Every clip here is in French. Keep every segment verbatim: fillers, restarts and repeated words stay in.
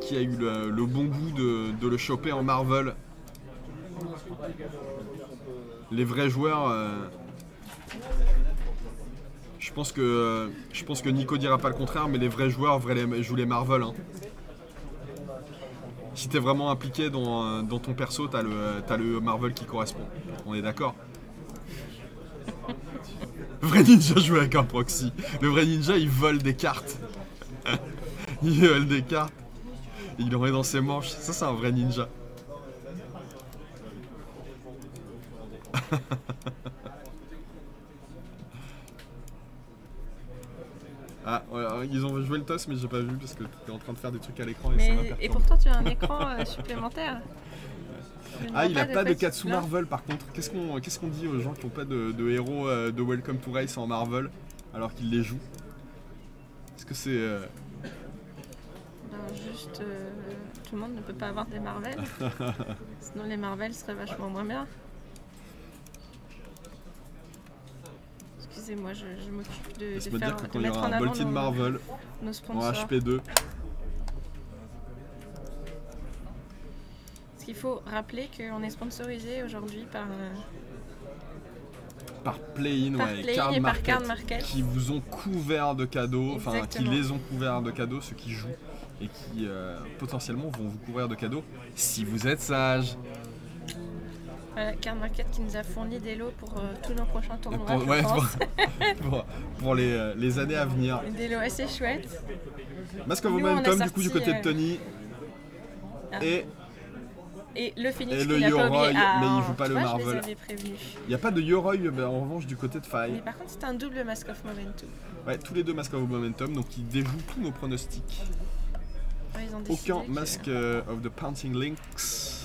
qui a eu le, le bon goût de, de le choper en Marvel. Les vrais joueurs, euh, je pense que euh, je pense que Nico dira pas le contraire, mais les vrais joueurs vrais les, jouent les Marvel. Hein. Si t'es vraiment impliqué dans, dans ton perso, t'as le, t'as le Marvel qui correspond. On est d'accord? Vrai ninja joue avec un proxy. Le vrai ninja, il vole des cartes. Il vole des cartes. Il en met dans ses manches. Ça, c'est un vrai ninja. Ah, ouais, ils ont joué le toss, mais j'ai pas vu parce que t'es en train de faire des trucs à l'écran et ça m'a perturbé. Et pourtant, tu as un écran euh, supplémentaire. Ah, il a pas de Katsu Marvel par contre. Qu'est-ce qu'on qu'est-ce qu'on dit aux gens qui n'ont pas de, de héros euh, de Welcome to Race en Marvel alors qu'ils les jouent? Est-ce que c'est. Euh... Ben, juste. Euh, tout le monde ne peut pas avoir des Marvel. Sinon, les Marvel seraient vachement moins bien. Excusez-moi, je, je m'occupe de, de, faire, dire que de quand mettre il y aura en un avant Boltin nos, Marvel nos sponsors. en H P deux. Parce qu'il faut rappeler qu'on est sponsorisé aujourd'hui par... Euh, par Play-in, ouais, Play Card et Market, par Card Market, qui vous ont couvert de cadeaux, enfin qui les ont couverts de cadeaux, ceux qui jouent, et qui euh, potentiellement vont vous couvrir de cadeaux si vous êtes sage. Voilà, Card Market qui nous a fourni des lots pour euh, tous nos prochains tournois. Pour, ouais, pour, pour, pour les, euh, les années à venir. Des lots assez chouettes. Masque of Momentum, du coup, du côté de Tony. Ah. Et, et le Phoenix et le qui n'a pas Yoroi, oublié. Ah, mais il joue pas le vois, Marvel. Il n'y a pas de Yoroi en revanche du côté de Faye. Mais par contre, c'est un double Mask of Momentum. Ouais, tous les deux Mask of Momentum, donc ils déjouent tous nos pronostics. Ouais, aucun Mask que... of the Pouncing Lynx.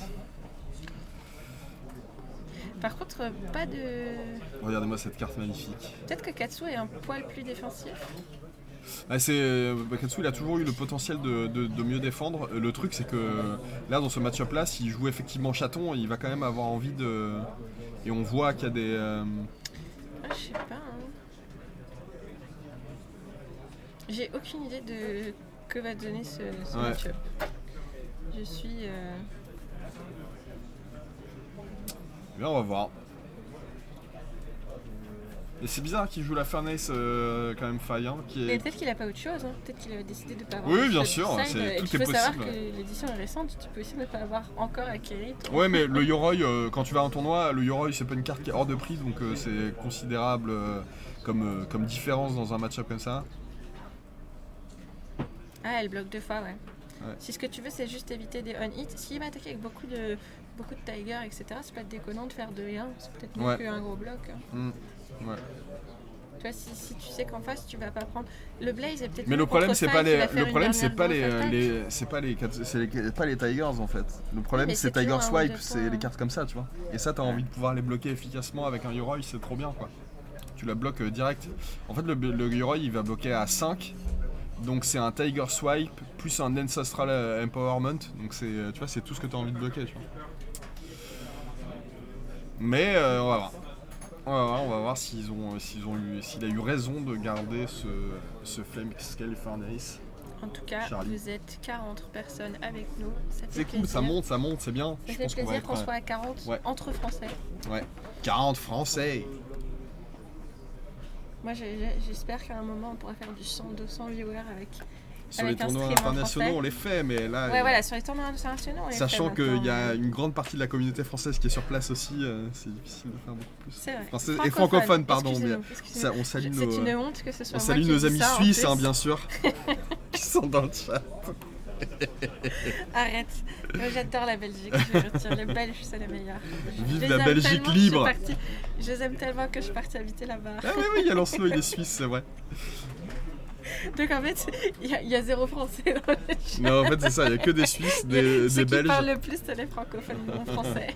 Par contre, pas de... Regardez-moi cette carte magnifique. Peut-être que Katsu est un poil plus défensif. Ah, c'est... Bah, Katsu, il a toujours eu le potentiel de, de, de mieux défendre. Le truc, c'est que là, dans ce match-up là, s'il joue effectivement chaton, il va quand même avoir envie de... Et on voit qu'il y a des... Euh... Ah, je sais pas. Hein. J'ai aucune idée de que va donner ce, ce ouais. match-up. Je suis... Euh... Bien, on va voir. Et c'est bizarre qu'il joue la Furnace euh, quand même Faye. Hein, qui est... Mais peut-être qu'il a pas autre chose, hein. Peut-être qu'il a décidé de ne pas avoir. Oui, bien sûr, c'est, tout est possible. Il faut savoir que ouais. l'édition est récente, tu peux aussi ne pas avoir encore acquéri. Ouais, mais le Yoroi, euh, quand tu vas à un tournoi, le Yoroi c'est pas une carte qui est hors de prix, donc euh, c'est considérable euh, comme, euh, comme différence dans un match-up comme ça. Ah, elle bloque deux fois, ouais. ouais. Si ce que tu veux, c'est juste éviter des on-hit, s'il va attaquer avec beaucoup de. beaucoup de Tiger, et cetera, c'est pas déconnant de faire deux et un, c'est peut-être mieux ouais. qu'un gros bloc. Hein. Mmh. Ouais. Tu vois, si, si tu sais qu'en face, tu vas pas prendre... Le Blaze est peut-être... Mais le problème, c'est pas les... Le problème, c'est pas les... les... C'est pas les... C'est les... pas les Tigers, en fait. Le problème, oui, c'est Tiger Swipe, c'est les cartes comme ça, tu vois. Et ça, t'as ouais. envie de pouvoir les bloquer efficacement avec un Yoroi, c'est trop bien, quoi. Tu la bloques euh, direct. En fait, le, le Yoroi, il va bloquer à cinq. Donc c'est un Tiger Swipe plus un Ancestral Empowerment. Donc c'est, tu vois, c'est tout ce que t'as envie de bloquer, tu vois. Mais euh, on va voir. On va voir, on va voir s'ils ont, s'ils ont eu, s'il a eu raison de garder ce, ce Flame Scale Furnace. En tout cas, Charlie. Vous êtes quarante personnes avec nous. C'est cool, ça monte, ça monte, c'est bien. Ça fait plaisir qu'on soit à quarante ouais. entre Français. Ouais, quarante Français. Moi, j'espère qu'à un moment, on pourra faire du cent deux cents viewers avec. Sur avec les tournois internationaux, on les fait, mais là. Ouais, euh, voilà, sur les tournois internationaux, on les sachant fait. Sachant qu'il y a une grande partie de la communauté française qui est sur place aussi, euh, c'est difficile de faire beaucoup plus. C'est vrai. Français, et francophone, pardon. Mais ça, on salue nos. C'est une honte que ce soit. On salue nos amis suisses, hein, bien sûr, qui sont dans le chat. Arrête. Moi, j'adore la Belgique. Je vais retirer les Belges, c'est les meilleurs. Vive la Belgique libre. Je, je les aime tellement que je suis partie habiter là-bas. Ah oui, oui, il y a Lancelot, il est suisse, c'est vrai. Donc en fait, il y, y a zéro français dans le chat. Non, en fait, c'est ça, il n'y a que des Suisses, des, des Ceux Belges. Ceux qui parlent le plus, c'est les francophones non français.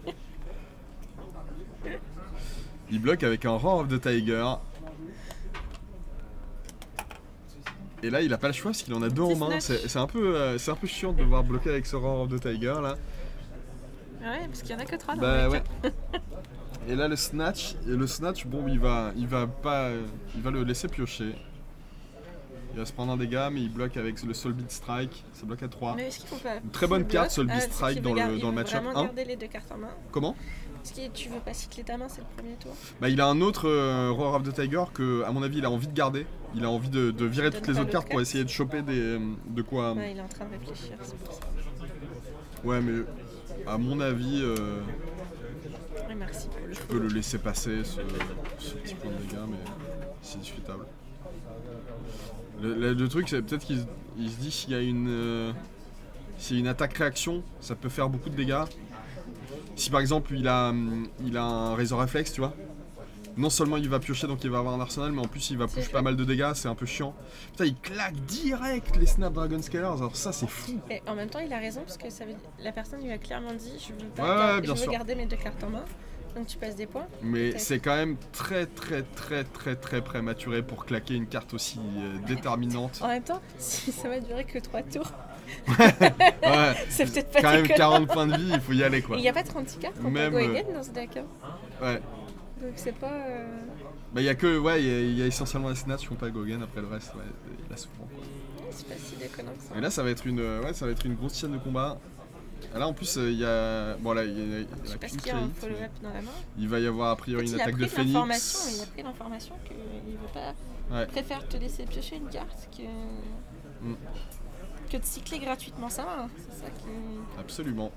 Il bloque avec un Roar of the Tiger. Et là, il n'a pas le choix parce qu'il en a deux en main. C'est un, euh, un peu chiant de devoir bloquer avec ce Roar of the Tiger là. Ouais, parce qu'il n'y en a que trois dans bah, le ouais. Et là, le Snatch, et le Snatch, bon, il va, il va pas, il va le laisser piocher. Il va se prendre un dégât, mais il bloque avec le Soul Beat Strike. Ça bloque à trois. Mais est-ce qu'il faut pas... Une très bonne carte, Soul Beat ah, Strike dans le, dans le match-up un. Il veut vraiment garder les deux cartes en main. Comment? Est-ce que tu veux pas cycler ta main, c'est le premier tour? Bah il a un autre euh, Roar of the Tiger que, à mon avis, il a envie de garder. Il a envie de, de virer toutes les autres cartes pour essayer de choper des... de quoi... Ouais, il est en train de réfléchir, c'est pour ça. Ouais, mais à mon avis... Euh... Ouais, merci pour le je peux le laisser passer, ce, ce petit point de dégâts, mais c'est discutable. Le, le, le truc, c'est peut-être qu'il se dit s'il y a une... Euh, s'il y a une attaque-réaction, ça peut faire beaucoup de dégâts. Si par exemple il a, il a un Razor Reflex, tu vois, non seulement il va piocher donc il va avoir un arsenal, mais en plus il va push pas mal de dégâts, c'est un peu chiant. Putain, il claque direct les Snapdragon Scalers, alors ça c'est fou. Et en même temps il a raison parce que ça veut... la personne lui a clairement dit je veux, pas ouais, garder, ouais, bien je veux sûr. garder mes deux cartes en main, donc tu passes des points. Mais c'est quand même très très très très très prématuré pour claquer une carte aussi euh, déterminante. En même temps, si ça va durer que trois tours. Ouais, c'est peut-être pas quand même déconnant. quarante points de vie, il faut y aller quoi. Il n'y a pas trente-six cartes contre même Goegen dans ce deck. Hein. Ouais. Donc c'est pas. Euh... Bah il y a que ouais, il y, y a essentiellement les Snatch qui font pas Goegen, après le reste ouais, il a souvent quoi. C'est pas si déconnant que ça. Et là ça va être une ouais, ça va être une grosse chaîne de combat. Là en plus il euh, y a bon là il y a, y a je sais pas ce qu'il y a un follow-up dans la main. Il va y avoir a priori en fait, une attaque de Phoenix. Il a pris l'information qu'il veut pas. Ouais. Il préfère te laisser piocher une carte que. Mm. que de cycler gratuitement sa main. C'est ça qui. Absolument.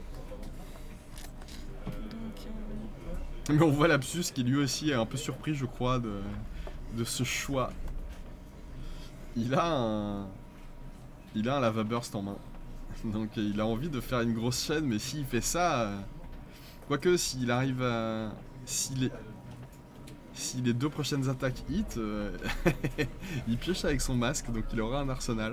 Donc, euh... Mais on voit Lapsus qui lui aussi est un peu surpris je crois de, de ce choix. Il a un. Il a un Lava Burst en main. Donc il a envie de faire une grosse chaîne, mais s'il fait ça, euh... quoique s'il arrive à... Si les... si les deux prochaines attaques hit, euh... il pioche avec son masque, donc il aura un arsenal.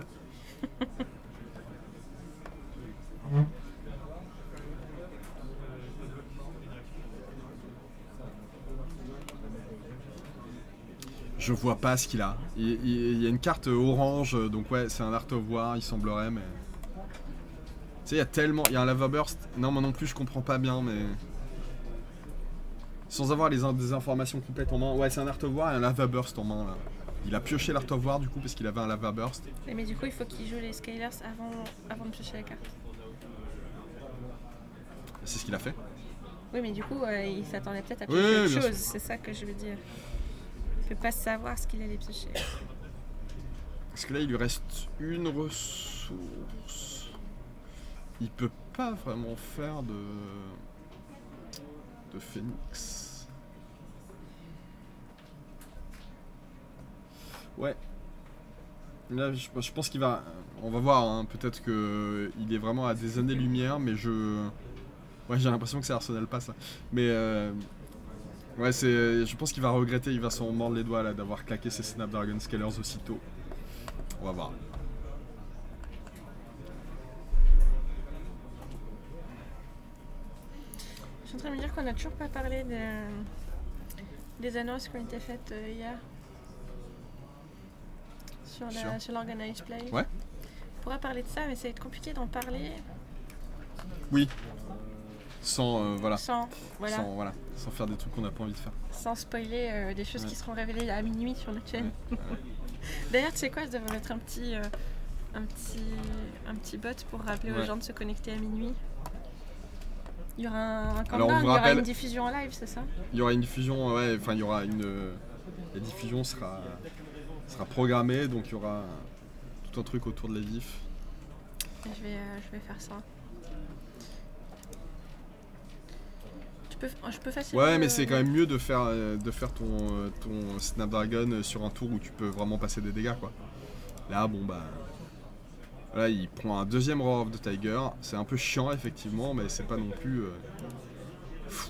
Je vois pas ce qu'il a. Il, il, il y a une carte orange, donc ouais, c'est un Art of War, il semblerait, mais... Tu sais, il y a tellement... Il y a un Lava Burst. Non, moi non plus, je comprends pas bien, mais... Sans avoir les, des informations complètes en main. Ouais, c'est un Art of War et un Lava Burst en main, là. Il a pioché l'Art of War, du coup, parce qu'il avait un Lava Burst. Mais, mais du coup, il faut qu'il joue les Scalers avant, avant de piocher la carte. C'est ce qu'il a fait. Oui, mais du coup, euh, il s'attendait peut-être à piocher oui, autre chose. C'est ça que je veux dire. Il peut pas savoir ce qu'il allait piocher. Parce que là, il lui reste une ressource. Il peut pas vraiment faire de... de Phoenix. Ouais. Là, je, je pense qu'il va... On va voir, hein. Peut-être qu'il est vraiment à des années-lumière, mais je... Ouais, j'ai l'impression que c'est Arsenal pas ça. Mais... Euh... Ouais, c'est... Je pense qu'il va regretter, il va s'en mordre les doigts là d'avoir claqué ses Snapdragon Scalers aussitôt. On va voir. Je suis en train de me dire qu'on n'a toujours pas parlé de... des annonces qui ont été faites euh, hier. Sur, la... sur l'Organized Play. Ouais. On pourra parler de ça, mais ça va être compliqué d'en parler. Oui. Sans, euh, voilà. Sans, voilà. Sans, voilà. Sans faire des trucs qu'on n'a pas envie de faire. Sans spoiler euh, des choses ouais. qui seront révélées à minuit sur notre chaîne. Ouais. Ouais. D'ailleurs, tu sais quoi, je devrais mettre un petit, euh, un petit, un petit bot pour rappeler ouais. aux gens de se connecter à minuit. Il y aura un, un countdown, il y aura rappelle, une diffusion en live, c'est ça? Il y aura une diffusion, ouais, enfin il y aura une... La diffusion sera, sera programmée, donc il y aura tout un truc autour de la diff. Je vais, euh, je vais faire ça. Tu peux, je peux facilement... Ouais, mais c'est quand même mieux de faire, de faire ton, ton Snapdragon sur un tour où tu peux vraiment passer des dégâts, quoi. Là, bon bah... Là, il prend un deuxième Roar of the Tiger. C'est un peu chiant, effectivement, mais c'est pas non plus euh, fou.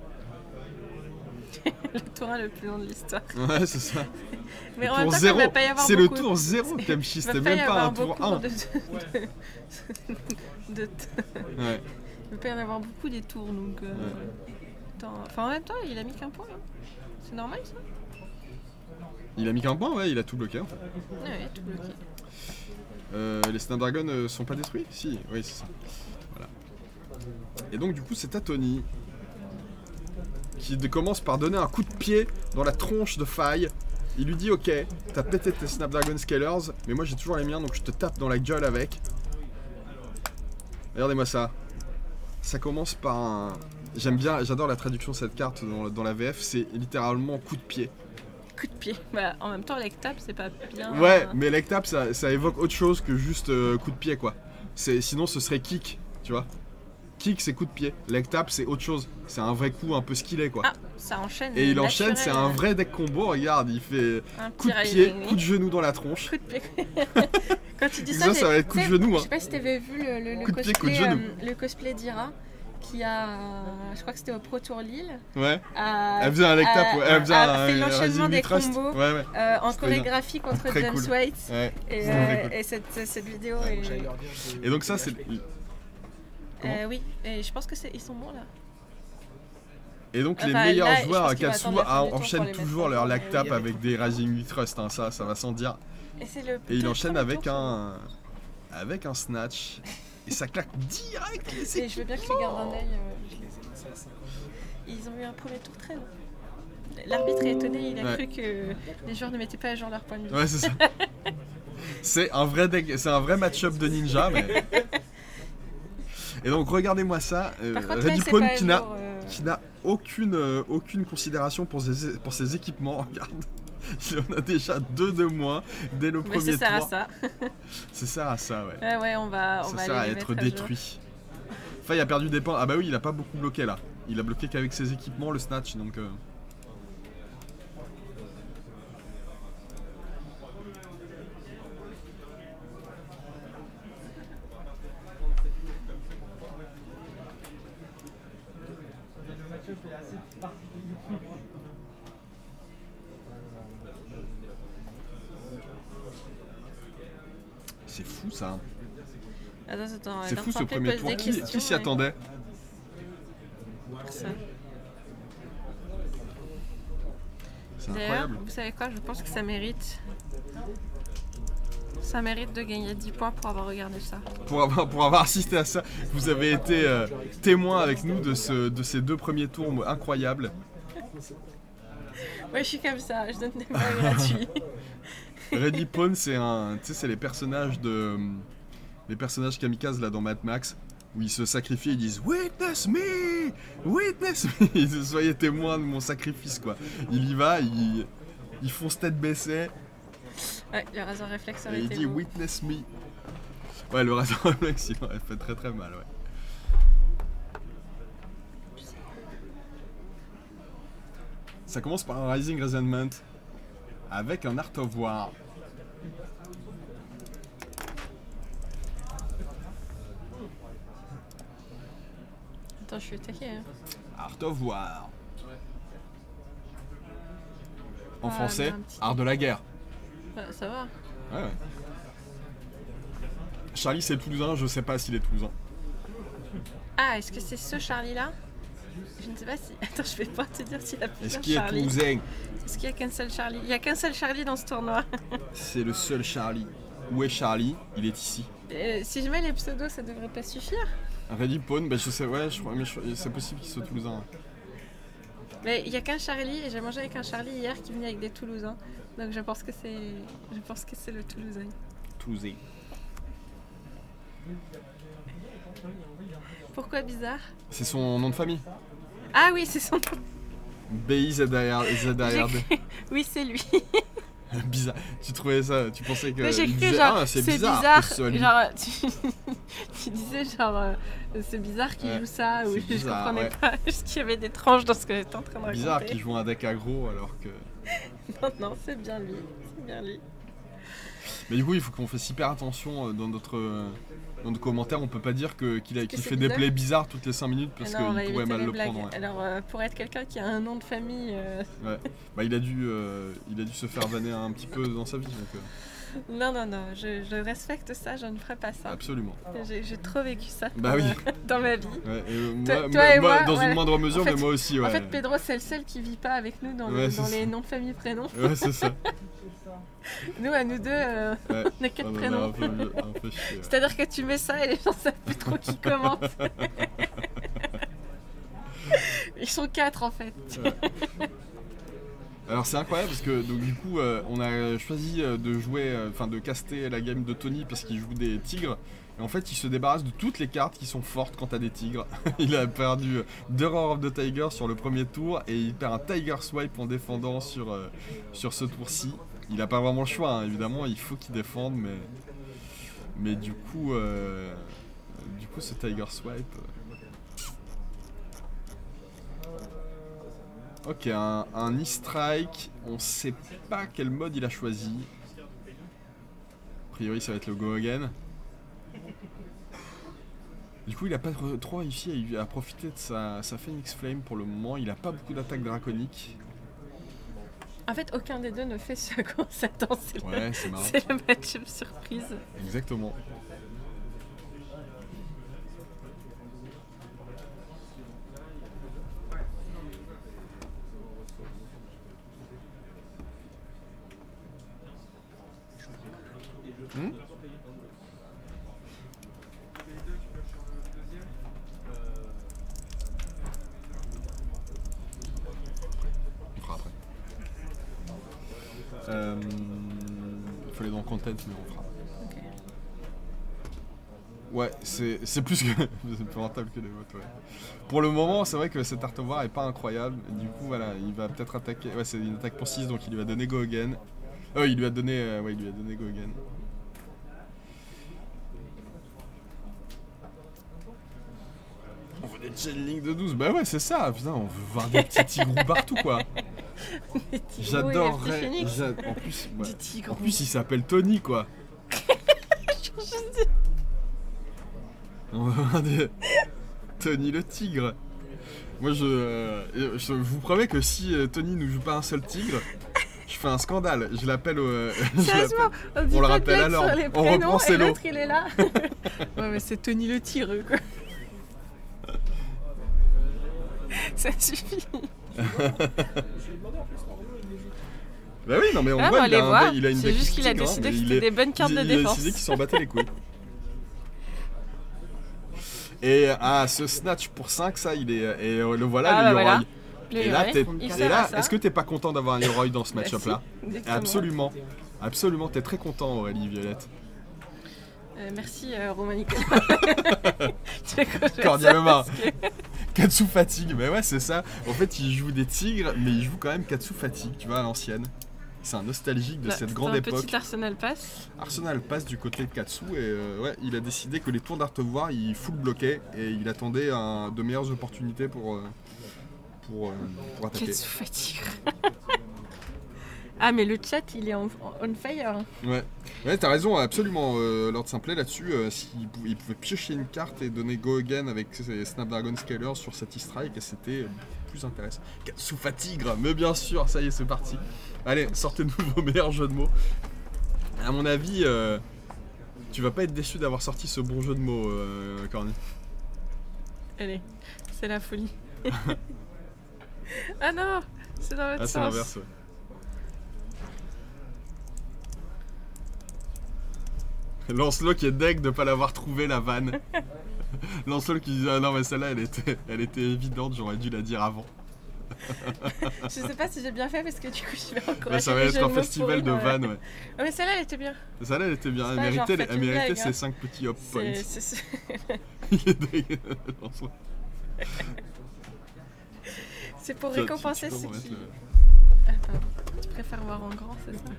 Le tour un le plus long de l'histoire. Ouais, c'est ça. Mais le en même temps, zéro. C'est le tour zéro, Temchi. C'était même pas un tour un. De... de... de... Ouais. Il va pas y en avoir beaucoup des tours, donc... Euh... Ouais. Enfin, en même temps, il a mis qu'un point. Hein. C'est normal, ça? Il a mis qu'un point, ouais, il a tout bloqué, en fait. Ouais, il a tout bloqué. Euh, les Snapdragon euh, sont pas détruits? Si, oui, c'est ça. Voilà. Et donc, du coup, c'est à Tony qui commence par donner un coup de pied dans la tronche de Faille. Il lui dit ok, t'as pété tes Snapdragon Scalers, mais moi j'ai toujours les miens donc je te tape dans la gueule avec. Regardez-moi ça. Ça commence par un... J'aime bien, j'adore la traduction de cette carte dans, dans la V F, c'est littéralement coup de pied. Coup de pied. Bah, en même temps, leg tap, c'est pas bien. Ouais, mais leg tap, ça, ça évoque autre chose que juste euh, coup de pied, quoi. Sinon, ce serait kick, tu vois. Kick, c'est coup de pied. Leg tap, c'est autre chose. C'est un vrai coup un peu skillé, quoi. Ah, ça enchaîne. Et il enchaîne, c'est un vrai deck combo. Regarde, il fait un coup de pied, coup de genou dans la tronche. Coup de pied. Quand tu dis ça, ça, ça va être coup de genou. Hein. Je sais pas si t'avais vu le, le, le cosplay, pied, euh, le cosplay d'Ira. Qui a, je crois que c'était au Pro Tour Lille. Ouais. A, elle faisait un leg tap, ouais. Elle faisait a un, fait l'enchaînement des combos ouais, ouais. Euh, en chorégraphie bien. contre Très James cool. White. Ouais. Et, euh, cool. et cette, cette vidéo ouais, est... Et donc ça c'est... Euh, oui, et je pense que c'est ils sont bons là. Et donc enfin, les meilleurs là, joueurs à Katsu enchaînent toujours leur lag tap oui. avec des Rising huit Thrust, hein, ça, ça va sans dire. Et, le et il enchaîne avec un... avec un snatch. Et ça claque direct. Et, et je veux bien que tu gardes un œil. Euh, Ils ont eu un premier tour très long. L'arbitre est étonné, il a ouais. cru que les joueurs ne mettaient pas à jour leur point de vue. Ouais, c'est ça. C'est un vrai deck, c'est un vrai match-up de ninja. Mais... Et donc regardez-moi ça, euh, Redipone qui n'a euh... qui n'a aucune euh, aucune considération pour ses pour ses équipements. Regarde. Il en a déjà deux de moins dès le mais premier tour. Ça sert à ça. Ça sert à ça, ouais. Ouais, ouais, on va, on ça va sert aller à être détruit. Enfin, il a perdu des points. Ah bah oui, il a pas beaucoup bloqué là. Il a bloqué qu'avec ses équipements le snatch, donc. Euh... C'est fou ça. Attends, attends. C'est fou ce premier tour. Qui, qui s'y attendait? Personne. C'est incroyable. Vous savez quoi? Je pense que ça mérite. Ça mérite de gagner dix points pour avoir regardé ça. Pour avoir, pour avoir assisté à ça. Vous avez été euh, témoin avec nous de, ce, de ces deux premiers tours incroyables. Ouais, je suis comme ça. Je donne des points gratuits. Redipone, c'est un, tu sais, c'est les personnages de, les personnages kamikazes là dans Mad Max où ils se sacrifient, ils disent Witness me, witness me, soyez témoins de mon sacrifice quoi. Il y va, il, ils fonce tête baissée. Ouais, le rasoir réflexe aurait été. Il dit beau. Witness me. Ouais, le rasoir réflexe, il aurait fait très très mal, ouais. Ça commence par un Rising Resentment avec un Art of War. Attends, je suis attaqué. Hein. Art of War. En ah, français, Art de la guerre. Bah, ça va. Ouais, ouais. Charlie, c'est toulousain, je sais pas s'il est toulousain. Ah, est-ce que c'est ce Charlie-là? Je ne sais pas si... Attends, je vais pas te dire s'il a plusieurs Est-ce qu'il est toulousain? Est-ce qu'il y a qu'un seul Charlie? Il y a qu'un seul Charlie dans ce tournoi. C'est le seul Charlie. Où est Charlie? Il est ici. Euh, si je mets les pseudos, ça devrait pas suffire. Redipone, bah je sais, ouais, je crois, mais c'est possible qu'il soit toulousain. Mais il y a qu'un Charlie, et j'ai mangé avec un Charlie hier qui venait avec des Toulousains. Donc je pense que c'est... Je pense que c'est le Toulousain. Toulousain. Pourquoi bizarre? C'est son nom de famille. Ah oui, c'est son nom. B I Z A R D. Oui, c'est lui. Bizarre. Tu trouvais ça, tu pensais que... J'ai cru disait, genre, ah, c'est bizarre. bizarre genre, tu, tu disais genre, euh, c'est bizarre qu'il ouais. joue ça, ou je bizarre, comprenais ouais. pas ce qu'il y avait d'étrange dans ce que j'étais en train de raconter. Bizarre qu'il joue un deck aggro alors que... non, non, c'est bien lui, c'est bien lui. Mais du coup, il faut qu'on fasse hyper attention dans notre... Dans nos commentaires, on peut pas dire que, qu'il, a, qu'il fait bizarre. Des plays bizarres toutes les cinq minutes parce qu'il pourrait mal le blagues. prendre. Ouais. Alors euh, pour être quelqu'un qui a un nom de famille... Euh... Ouais. Bah, il, a dû, euh, il a dû se faire vanner un petit peu dans sa vie. Donc, euh... Non, non, non, je, je respecte ça, je ne ferai pas ça. Absolument. J'ai, j'ai trop vécu ça bah oui. dans ma vie. Ouais, et moi, toi, toi moi, et moi, moi dans ouais. une moindre mesure, en fait, mais moi aussi. Ouais. En fait, Pedro, c'est le seul qui vit pas avec nous dans, ouais, le, dans les ça. noms de famille prénoms. Ouais, c'est ça. Nous, à nous deux, euh, ouais. on a quatre oh, prénoms. Un peu, un peu chier, ouais. C'est-à-dire que tu mets ça et les gens savent plus trop qui commente. Ils sont quatre en fait. Ouais. Alors c'est incroyable parce que donc du coup euh, on a choisi de jouer, enfin euh, de caster la game de Tony parce qu'il joue des tigres. Et en fait il se débarrasse de toutes les cartes qui sont fortes quand t'as des tigres. Il a perdu deux Roar of the Tiger sur le premier tour et il perd un Tiger Swipe en défendant sur, euh, sur ce tour-ci. Il a pas vraiment le choix hein, évidemment, il faut qu'il défende mais, mais du coup, euh, du coup ce Tiger Swipe... Ok, un, un E-Strike, on sait pas quel mode il a choisi. A priori ça va être le Go Again. Du coup il a pas trop réussi à, à profiter de sa, sa Phoenix Flame pour le moment, il a pas beaucoup d'attaques draconiques. En fait aucun des deux ne fait ce à quoi on s'attend, c'est ouais, le, le match-up surprise. Exactement. Hmm on fera après. Euh, il faut aller dans Content, mais on fera. Okay. Ouais, c'est plus que c'est plus rentable que les votes. Ouais. Pour le moment, c'est vrai que cet art of war est pas incroyable. Du coup, voilà, il va peut-être attaquer. Ouais, c'est une attaque pour six, donc il lui va donner Go Again. Euh, il lui a donné, euh, ouais, il lui a donné Go Again. On veut des changelings de douze, bah ouais c'est ça, putain on veut voir des petits tigrous partout quoi. J'adorerais, en plus, ouais. En plus il s'appelle Tony quoi. On veut voir des... Tony le tigre. Moi je, euh, je vous promets que si euh, Tony ne joue pas un seul tigre, je fais un scandale, je l'appelle au... Euh, Sérieusement, on, on le rappelle alors, on reprend ses lots. Il est là. Ouais mais c'est Tony le tigre quoi. Ça suffit. Bah oui, non mais on ah, voit, bon, il, a un, il a une C'est juste qu'il a décidé hein, que c'était des bonnes cartes il, de il défense. Il a décidé qu'il s'en battait les couilles. Et ah, ce snatch pour cinq, ça, il est. Et le voilà, ah, le bah, Yoroi. Voilà. Et là, et là est-ce que t'es pas content d'avoir un Yoroi dans ce match-up là? Absolument. Absolument, t'es très content, Aurélie Violette. Euh, merci euh, Romain Nicolas. Cordialement. Katsu Fatigue, mais ouais c'est ça. En fait il joue des tigres mais il joue quand même Katsu Fatigue, tu vois à l'ancienne. C'est un nostalgique de bah, cette grande un époque. Petit Arsenal Pass. Arsenal Pass du côté de Katsu et euh, ouais il a décidé que les tours d'Art of War il full bloquait et il attendait un, de meilleures opportunités pour, euh, pour, euh, pour attaquer. Katsu Fatigue. Ah mais le chat il est on, on fire. Ouais, ouais t'as raison absolument euh, Lord Simplet là-dessus, euh, s'il pouvait, il pouvait piocher une carte et donner Go Again avec ses Snapdragon Scalers sur cet E-Strike et c'était plus intéressant. Katsu Fatigue, mais bien sûr, ça y est c'est parti. Allez, sortez-nous vos meilleurs jeux de mots. À mon avis, euh, tu vas pas être déçu d'avoir sorti ce bon jeu de mots, euh, Corny. Allez, c'est la folie. Ah non, c'est dans l'autre ah, sens. Ah c'est l'inverse ouais. Lancelot qui est deg de pas l'avoir trouvé la vanne. Lancelot qui dit ah non mais celle-là elle était, elle était évidente, j'aurais dû la dire avant. Je sais pas si j'ai bien fait parce que du coup je vais encourager. Ouais, ça va être un festival de vannes ouais. Oh, mais celle-là elle était bien. Celle-là elle était bien, elle méritait, elle méritait ses cinq petits hop points. Il est deg, Lancelot. C'est pour récompenser ceux qui... Le... Attends, tu préfères voir en grand, c'est ça?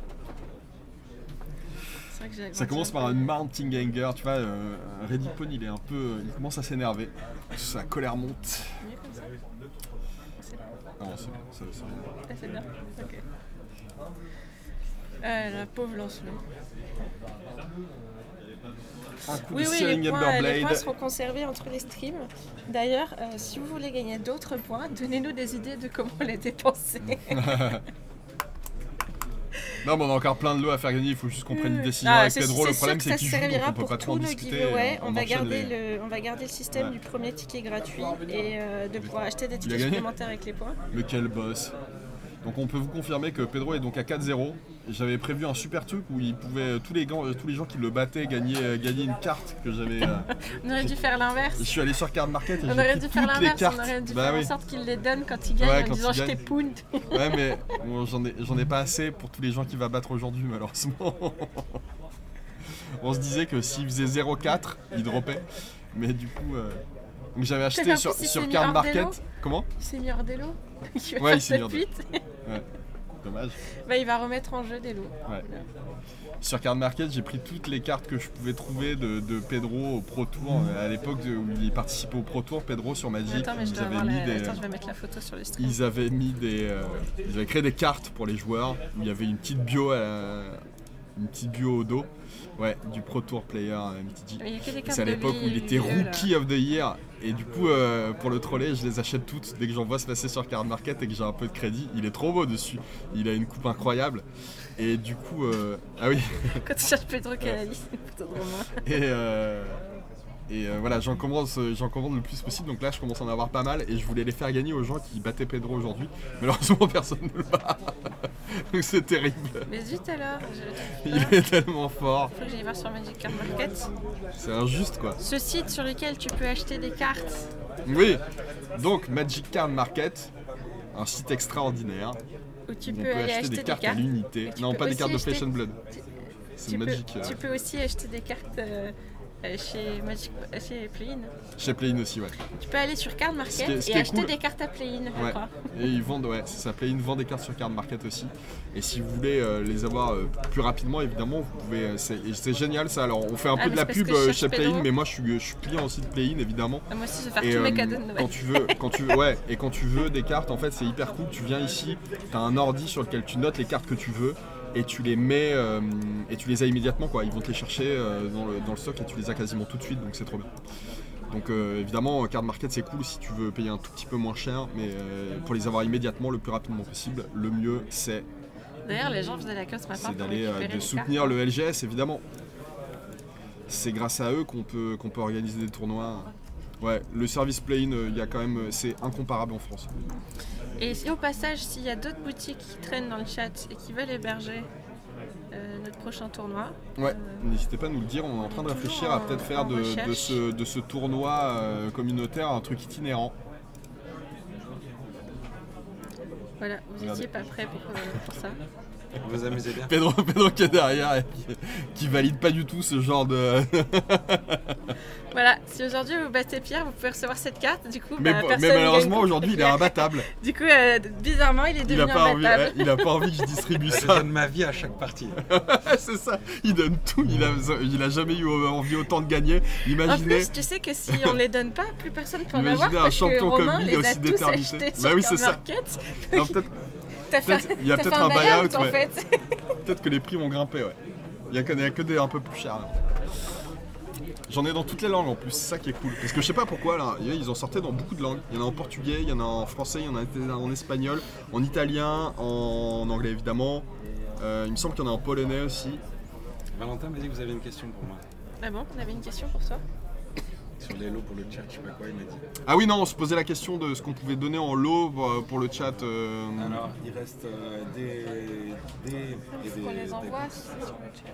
Que ça commence par un mounting anger, tu vois, euh, Ready Pony il est un peu, il commence à s'énerver, sa colère monte. Mieux comme ça. Non, c'est bien, ça c'est bien. Ah, c'est bien, ok. Euh, la pauvre Lancelot. Oui, oui, les points, les points seront conservés entre les streams. D'ailleurs, euh, si vous voulez gagner d'autres points, donnez-nous des idées de comment les dépenser. Non mais on a encore plein de lots à faire gagner, il faut juste qu'on prenne une décision ah, avec Pedro. Le problème c'est qu'il joue donc on peut pas trop en discuter. On, on, va garder les... le, on va garder le système ouais. du premier ticket gratuit et euh, de pouvoir acheter des tickets supplémentaires avec les points. Lequel boss? Donc on peut vous confirmer que Pedro est donc à quatre zéro. J'avais prévu un super truc où il pouvait, tous les, gants, tous les gens qui le battaient gagner, euh, gagner une carte que j'avais... Euh... On aurait dû faire l'inverse. Je suis allé sur Card Market et j'ai On aurait pris dû toutes faire les l'inverse, cartes. on aurait dû bah, faire oui. en sorte qu'il les donne quand il gagne ouais, en quand disant je gagne. t'ai pound. Ouais mais bon, j'en ai, j'en ai pas assez pour tous les gens qu'il va battre aujourd'hui malheureusement. On se disait que s'il faisait zéro quatre, il droppait. Mais du coup... Euh... Donc j'avais acheté sur, sur Card Market. Comment? Il s'est mis hors des lots. Il va ouais, il s'est mis hors des ouais. Dommage. Bah, il va remettre en jeu des lots. Ouais. Sur Card Market, j'ai pris toutes les cartes que je pouvais trouver de, de Pedro au Pro Tour. À l'époque où il participait au Pro Tour, Pedro sur Magic. Attends, mais je, ils dois avaient mis la... des... Attends, je vais mettre la photo sur le stream. Ils avaient mis des. Euh... Ils avaient créé des cartes pour les joueurs où il y avait une petite bio, à la... une petite bio au dos. Ouais, du Pro Tour Player M T G. C'est à l'époque où il était Rookie of the Year. Et du coup, euh, pour le troller, je les achète toutes dès que j'en vois se passer sur Card Market et que j'ai un peu de crédit. Il est trop beau dessus. Il a une coupe incroyable. Et du coup, euh... ah oui. Quand tu cherches Pedro Canali, c'est plutôt drôle. Et, euh... et euh, voilà, j'en commande, j'en commande le plus possible. Donc là, je commence à en avoir pas mal. Et je voulais les faire gagner aux gens qui battaient Pedro aujourd'hui. Malheureusement, personne ne le bat. Donc c'est terrible. Mais zut alors. Je... Il est tellement fort. Faut que j'aille voir sur Magic Card Market. C'est injuste quoi. Ce site sur lequel tu peux acheter des cartes. Oui. Donc Magic Card Market, un site extraordinaire. Où tu où peux, on peut aller acheter, acheter des, des cartes cartes à l'unité. Non, pas des cartes acheter... de Flesh and Blood. C'est Magic. Peux, euh... Tu peux aussi acheter des cartes euh, chez Magic, chez Play-in. Chez Play-in aussi, ouais. Tu peux aller sur Card Market ce qui est, et acheter cool. des cartes à Play-in, je ouais. crois. Et ils vendent, ouais, ça Play-in vend des cartes sur Card Market aussi. Et si vous voulez euh, les avoir euh, plus rapidement, évidemment, vous pouvez. Euh, c'est génial ça. Alors, on fait un ah, peu de la pub euh, chez Play-in, mais moi, je suis, je suis client aussi de Play-in, évidemment. Ah, moi aussi, je vais faire et, tous euh, mes cadeaux de Noël. Quand tu veux, quand tu, ouais, et quand tu veux des cartes, en fait, c'est hyper cool. Tu viens ici, tu as un ordi sur lequel tu notes les cartes que tu veux. Et tu les mets euh, et tu les as immédiatement quoi. Ils vont te les chercher euh, dans, le, dans le stock et tu les as quasiment tout de suite, donc c'est trop bien. Donc euh, évidemment Card Market c'est cool si tu veux payer un tout petit peu moins cher, mais euh, pour les avoir immédiatement le plus rapidement possible, le mieux c'est. D'ailleurs les gens faisaient la queue ce matin. C'est d'aller euh, de soutenir le L G S évidemment. C'est grâce à eux qu'on peut qu'on peut organiser des tournois. Ouais, le service Play-in, il y a quand même, c'est incomparable en France. Et si au passage, s'il y a d'autres boutiques qui traînent dans le chat et qui veulent héberger euh, notre prochain tournoi, ouais, euh, n'hésitez pas à nous le dire. On est en train de réfléchir à peut-être faire de, de, ce, de ce tournoi euh, communautaire un truc itinérant. Voilà, vous n'étiez pas prêts pour, euh, pour ça. Vous vous amusez bien. Pedro, Pedro qui est derrière et qui, qui valide pas du tout ce genre de... Voilà, si aujourd'hui vous battez Pierre, vous pouvez recevoir cette carte, du coup mais, bah, bon, personne mais malheureusement gagne aujourd'hui il est imbattable. Du coup, euh, bizarrement il est devenu il a pas imbattable. Envie, il a pas envie que je distribue ça. Je donne ma vie à chaque partie. C'est ça, il donne tout, il a, il a jamais eu envie autant de gagner. Imaginez... En plus, tu sais que si on les donne pas, plus personne peut en avoir. Imaginez un champion comme lui, il est aussi déterminé. Bah oui, c'est ça. Il y a peut-être un buy-out, ouais. Fait. Peut-être que les prix vont grimper, ouais. Il y a que des, que des un peu plus chers. J'en ai dans toutes les langues en plus, c'est ça qui est cool. Parce que je sais pas pourquoi, là, ils en sortaient dans beaucoup de langues. Il y en a en portugais, il y en a en français, il y en a en espagnol, en italien, en anglais évidemment. Euh, il me semble qu'il y en a en polonais aussi. Valentin m'a dit que vous avez une question pour moi. Ah bon, on avait une question pour toi? Sur les lots pour le chat, je sais pas quoi, il m'a dit. Ah oui, non, on se posait la question de ce qu'on pouvait donner en lot pour, pour le chat. Euh... Alors, il reste euh, des... des... Il faut qu'on les envoie sur le chat.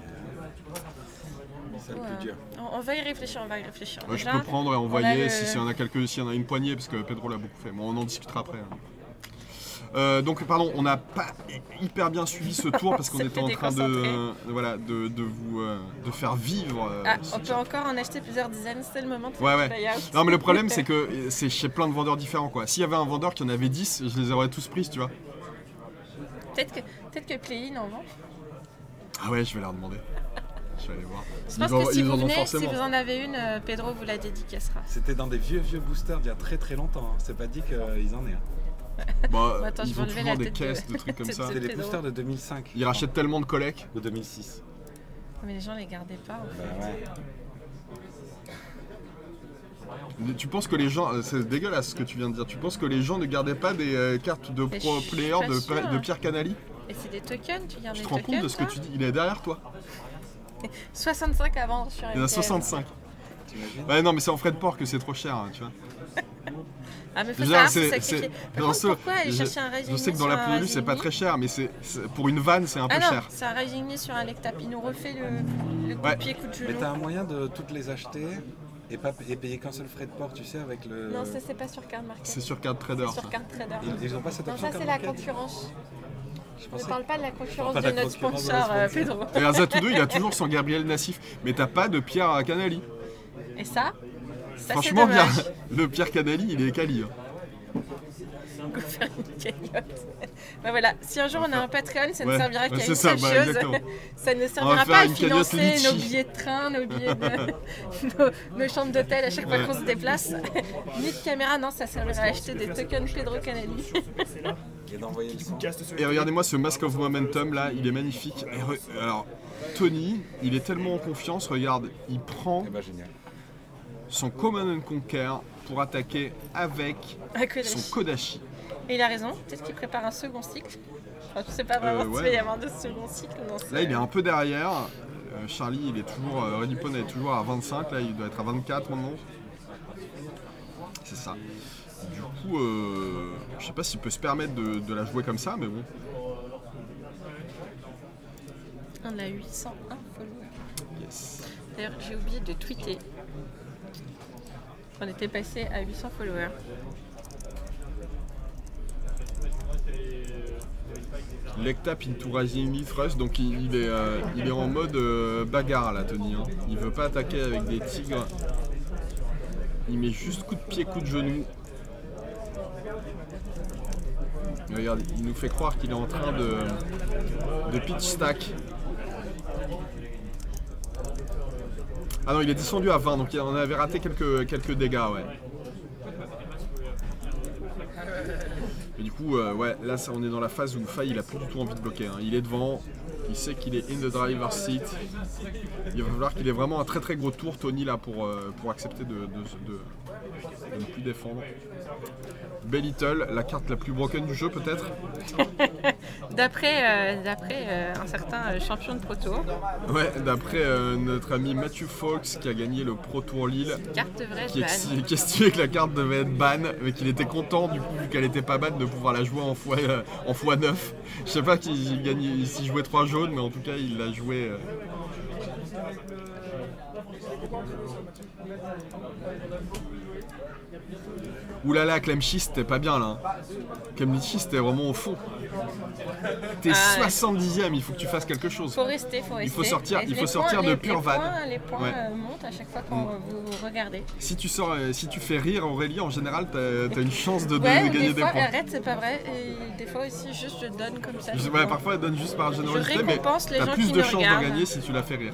C'est le plus dur. On va y réfléchir, on va y réfléchir. Ouais, je peux prendre et envoyer le... s'il y en a quelques, s'il y en a une poignée, parce que Pedro l'a beaucoup fait. Bon, on en discutera après. Hein. Euh, donc pardon, on n'a pas hyper bien suivi ce tour parce qu'on était en train de, euh, voilà, de, de vous euh, de faire vivre. Euh, ah, on peut encore en acheter plusieurs dizaines, c'est le moment de ouais, ouais. Non mais le problème c'est que c'est chez plein de vendeurs différents quoi. S'il y avait un vendeur qui en avait dix, je les aurais tous prises, tu vois. Peut-être que, peut-être que Play-in en vend. Ah ouais, je vais leur demander. Je vais aller voir. Je pense ils que si vous venez, si vous en avez une, Pedro vous la dédicacera. C'était dans des vieux vieux boosters d'il y a très très longtemps, hein. C'est pas dit qu'ils en aient. Hein. Bah, bon, attends, ils ont toujours des caisses, de... de trucs comme ça. C'était les boosters de deux mille cinq. Ils rachètent tellement de collects. De deux mille six. Mais les gens les gardaient pas en fait. Bah ouais. Tu penses que les gens, c'est dégueulasse ce que tu viens de dire, tu penses que les gens ne gardaient pas des euh, cartes de pro player de, de Pierre Canali? Et c'est des tokens, tu gardes des tokens. Tu te rends compte de ce que tu dis? Il est derrière toi. soixante-cinq avant sur M T L. Il y en a soixante-cinq. Ouais non mais c'est en frais de port que c'est trop cher, hein, tu vois. Ah mais faut Déjà, savoir si c'est- sacrifier. c'est- Par dans contre, ce- pourquoi aller je- chercher un Rising Je sais que dans sur la un plus-value, c'est pas Rising très cher, mais c'est c'est- pour une vanne, c'est un peu Ah non, cher. c'est un Rising Knee sur un lectap. Il nous refait le, le coup Ouais. de pied, coup de Mais genou. t'as un moyen de toutes les acheter et, pas, et payer qu'un seul frais de port, tu sais, avec le. Non, ça c'est pas sur Card Market. C'est sur Card Trader. C'est sur ça. Card Trader. Ils, ils ont pas cette Non, option ça c'est Card la Market concurrence. Je Ne pensais parle pas de la concurrence pas de de la notre concurrence de sponsor, notre euh, sponsor. Pedro. Et Azatoudo, il a toujours son Gabriel Nassif, mais t'as pas de Pierre Canali. Et ça, ça Franchement, c'est dommage. Pierre- le Pierre Canali, il est quali. hein. Go faire une cagnotte. Bah voilà, si un jour on a un Patreon, ça ne Ouais, servira ouais, qu'à c'est une ça, seule bah, chose. exactement. Ça ne On va servira faire pas à une cagnotte financer litchi. nos billets de train, nos billets de. nos, nos chambres d'hôtel à chaque fois Ouais. qu'on se déplace. Ni de caméra, non, ça servira à acheter des tokens Pedro Canali. et d'envoyer le son. Et regardez-moi ce Mask of Momentum là, il est magnifique. Et re- Alors, Tony, il est tellement en confiance, regarde, il prend Eh bah génial. son Command and Conquer pour attaquer avec À Kodashi. son Kodashi. Et il a raison, peut-être qu'il prépare un second cycle. Enfin, je sais pas vraiment Euh, s'il ouais. va y avoir de second cycle dans ce... Là, il est un peu derrière. Euh, Charlie, il est toujours. Euh, Ready Pone est toujours à vingt-cinq, là, il doit être à vingt-quatre maintenant. C'est ça. Du coup, euh, je sais pas s'il peut se permettre de, de la jouer comme ça, mais bon. On a huit cent un followers. Yes. D'ailleurs, j'ai oublié de tweeter. On était passé à huit cents followers. Lectap into Rising Knee Thrust, donc il, il est, euh, il est en mode euh, bagarre là, Tony. Hein. Il veut pas attaquer avec des tigres. Il met juste coup de pied, coup de genou. Et regarde, il nous fait croire qu'il est en train de, de pitch stack. Ah non, il est descendu à vingt, donc on avait raté quelques, quelques dégâts, ouais. Et du coup, euh, ouais, là ça, on est dans la phase où Faye il a plus du tout envie de bloquer. Hein. Il est devant, il sait qu'il est in the driver's seat. Il va falloir qu'il ait vraiment un très très gros tour, Tony, là, pour, euh, pour accepter de, de, de- de ne plus défendre. Belittle, la carte la plus broken du jeu peut-être. D'après euh, d'après euh, un certain euh, champion de Pro Tour, Ouais, d'après euh, notre ami Matthew Fox qui a gagné le Pro Tour Lille, carte devrait être qui, ban. ex- qui estimait que la carte devait être ban, mais qu'il était content du coup vu qu'elle était pas ban de pouvoir la jouer en fois, euh, en fois neuf. Je sais pas s'il gagnait, s'il jouait trois jaunes, mais en tout cas il l'a joué. euh. Oulala, Clemchi c'était pas bien là. hein. Clemchi c'était vraiment au fond. T'es Ah ouais. soixante-dixième, il faut que tu fasses quelque chose. Faut rester, faut rester. faut sortir- Et il les faut sortir points- de les- pure les vanne. points- Les points Ouais. euh, montent à chaque fois quand Mm. vous regardez. Si tu sors, euh, si tu fais rire Aurélie, en général, t'as as une chance de, de- Ouais, de ou gagner des des fois, points. arrête, c'est pas vrai. Et des fois aussi, juste je donne comme ça. Je- des ouais, points. parfois elle donne juste par générosité, Je mais récompense les t'as gens plus qui de nous chances d'en regardent. gagner si tu la fais rire.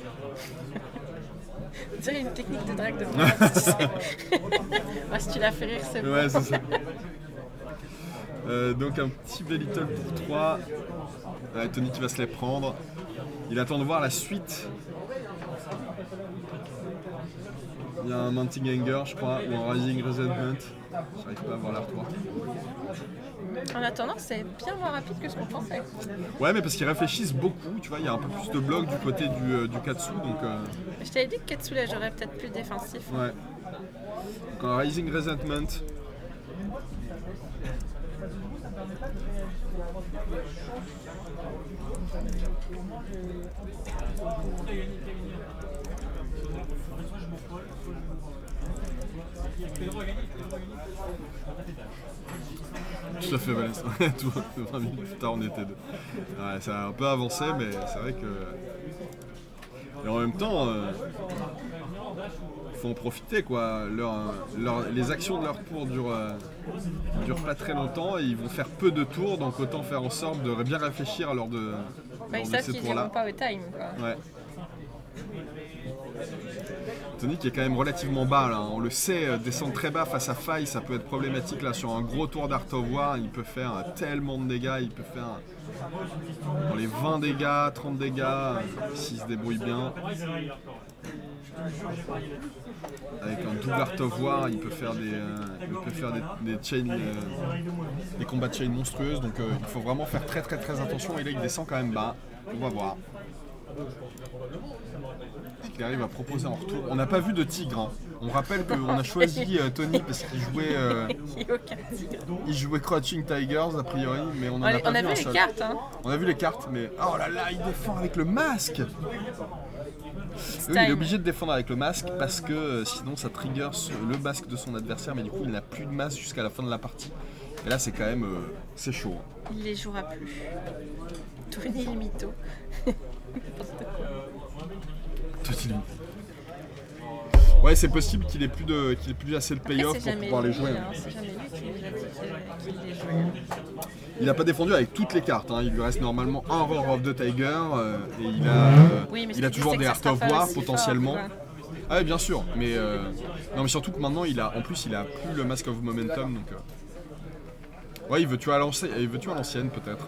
On dirait une technique de drague de moi. tu sais. Ouais, si tu la fais rire, c'est bon. Ouais, c'est ça. Euh, donc un petit Belittle pour trois. Ouais, Tony qui va se les prendre. Il attend de voir la suite. Il y a un Mounting Anger, je crois, ou un Rising Resentment. J'arrive pas à voir l'artwork. En attendant, c'est bien moins rapide que ce qu'on pensait. Ouais, mais parce qu'ils réfléchissent beaucoup, tu vois, il y a un peu plus de blocs du côté du, euh, du Katsu, donc... euh, Je t'avais dit que Katsu là, j'aurais peut-être plus défensif. ouais. Donc un Rising Resentment. Tout à fait, Valès. Tout- vingt minutes plus tard, on était deux. Ouais, ça a un peu avancé, mais c'est vrai que. Et en même temps, euh, faut en profiter, quoi. Leur, leur- les actions de leur tour durent, euh, durent pas très longtemps et ils vont faire peu de tours, donc autant faire en sorte de bien réfléchir lors de, Bah, lors ils de savent ces qu'ils tours-là. n'iront pas au time. Quoi. Ouais. Tony qui est quand même relativement bas là, on le sait, euh, descendre très bas face à Faye ça peut être problématique là sur un gros tour d'Art of War, il peut faire euh, tellement de dégâts, il peut faire euh, dans les vingt dégâts, trente dégâts, euh, s'il se débrouille bien. Avec un double Art of War, il peut faire des, euh, il peut faire des, des, chains, euh, des combats de chain monstrueuses, donc euh, il faut vraiment faire très très très attention et là il descend quand même bas, on va voir. Est-ce qu'il arrive à proposer en retour? On n'a pas vu de tigre, hein. On rappelle qu'on a choisi euh, Tony parce qu'il jouait. Euh, il jouait Crouching Tigers a priori, mais on en on a les, pas on vu a vu un les seul. cartes, hein. On a vu les cartes, mais oh là là, il défend avec le masque. Oui, il est obligé de défendre avec le masque parce que euh, sinon ça trigger le masque de son adversaire, mais du coup il n'a plus de masque jusqu'à la fin de la partie. Et là c'est quand même euh, c'est chaud. Hein. Il les jouera plus. Tony Limito. Tony. Ouais, c'est possible qu'il ait plus de qu'il ait plus assez de payoff pour pouvoir les jouer. Hein, c'est jamais lui qui nous a dit qu'il les jouait. Il n'a pas défendu avec toutes les cartes, hein. Il lui reste normalement un Roar of the Tiger euh, et il a, euh, oui, il a toujours des Heart of War potentiellement. Fort, ah ouais, bien sûr, mais euh, non mais surtout que maintenant il a, en plus il a plus le Mask of Momentum donc. Euh... Ouais, il veut tuer à l'ancienne, il veut tuer à l'ancienne peut-être.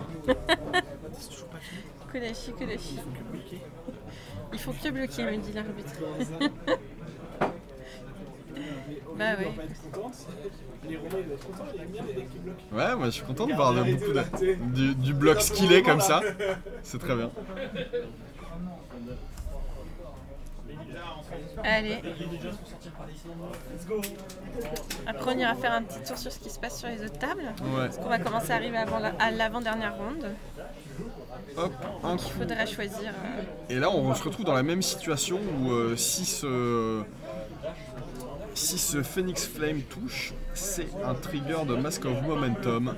Kodashi, Kodashi. Il faut que bloquer, me dit l'arbitre. Bah ouais. Ouais, moi je suis content de voir de, beaucoup de, du, du bloc skillé comme ça. C'est très bien. Allez. Après on ira faire un petit tour sur ce qui se passe sur les autres tables. Ouais. Parce qu'on va commencer à arriver avant la, à l'avant-dernière ronde. Hop, un Donc il faudra choisir. Euh... Et là on se retrouve dans la même situation où euh, si ce... Si ce Phoenix Flame touche, c'est un trigger de Mask of Momentum.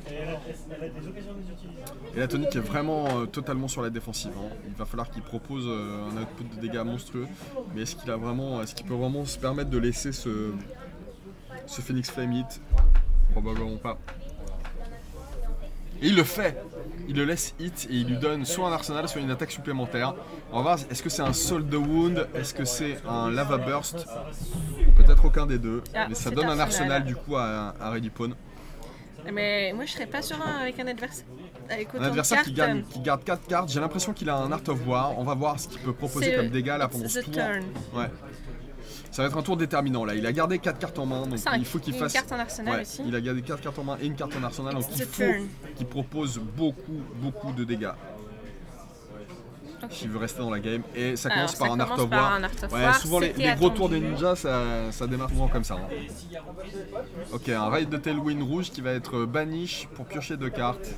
Et là, Tony qui est vraiment euh, totalement sur la défensive. Hein. Il va falloir qu'il propose euh, un output de dégâts monstrueux. Mais est-ce qu'il a vraiment, est-ce qu'il peut vraiment se permettre de laisser ce, ce Phoenix Flame hit? Probablement pas. Et il le fait. Il le laisse hit et il lui donne soit un arsenal, soit une attaque supplémentaire. On va voir, est-ce que c'est un Soul the Wound? Est-ce que c'est un Lava Burst? Peut-être aucun des deux. Ah, mais ça donne un arsenal. arsenal du coup à, à Ready Pawn. Mais moi je serais pas serein avec un adversaire. Avec autant Un adversaire de qui, cartes. gagne, qui garde quatre cartes. J'ai l'impression qu'il a un Art of War. On va voir ce qu'il peut proposer comme dégâts là pendant ce tour. Turn. Ouais. Ça va être un tour déterminant là. Il a gardé quatre cartes en main, donc Cinq. il faut qu'il Une fasse. carte en arsenal Ouais, aussi. il a gardé quatre cartes en main et une carte en arsenal, donc It's il the faut turn. qu'il propose beaucoup, beaucoup de dégâts. Okay. S'il veut rester dans la game. Et ça Alors, commence ça par un Art commence of par War. un Art of Ouais, War, souvent les, c'était les gros tours attendu. des ninjas, ça, ça démarre souvent comme ça. Hein. Ok, un Raid de Tailwind rouge qui va être banish pour piocher deux cartes.